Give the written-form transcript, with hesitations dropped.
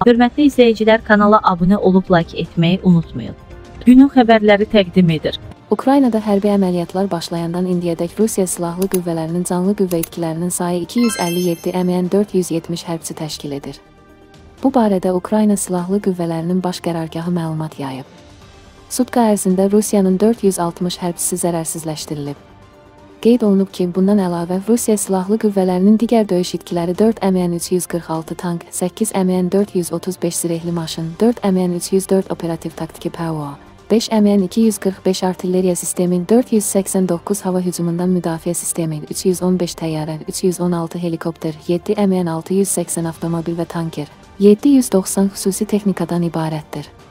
Hörmətli izləyicilər, kanala abunə olub like etməyi unutmayın. Günün xəbərləri təqdim edir. Ukraynada hərbi əməliyyatlar başlayandan indiyədək Rusiya Silahlı Qüvvələrinin canlı qüvvə itkilərinin sayı 257, əməyən 470 hərbçi təşkil edir. Bu barədə Ukrayna Silahlı Qüvvələrinin baş qərargahı məlumat yayıb. Sutka ərzində Rusiyanın 460 hərbçisi zərərsizləşdirilib. Qeyd olunub ki, bundan əlavə Rusiya Silahlı Qüvvələrinin digər döyüş itkiləri 4,346 tank, 8,435 zirehli maşın, 4,304 operativ taktiki PVO, 5,245 artilleriya sistemi, 489 hava hücumundan müdafiə sistemi, 315 təyyarə, 316 helikopter, 7,680 avtomobil və tanker, 790 xüsusi texnikadan ibarətdir.